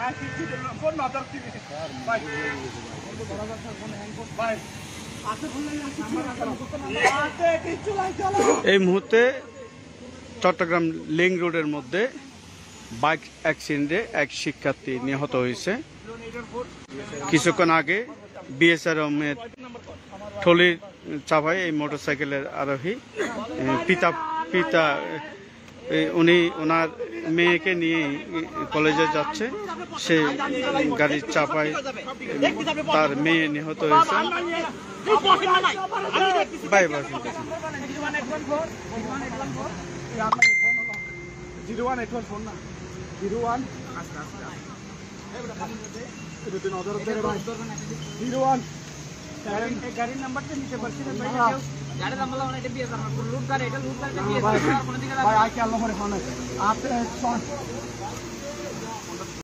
এই মুহূর্তে চট্টগ্রাম লিংক রোডের মধ্যে বাইক অ্যাক্সিডেন্টে এক শিক্ষার্থী নিহত হয়েছে। কিছুক্ষণ আগে বিএসআর আহমেদ থলির চাপায় এই মোটরসাইকেলের আরোহী পিতা উনি ওনার মেয়েকে নিয়ে কলেজে যাচ্ছে, সে গাড়ির চাপায় তার মেয়ে নিহত হয়েছে। Bye bye. গাড়ির নাম্বারটা নিতে পারছি না ভাই। গাড়ির নাম্বার মানে এটা বিএস আমার লুট গাড়ি, এটা লুট গাড়িটা বিএস আর কোন দিকে ভাই আই কি আল্লাহ করে ফোন আছে আপনি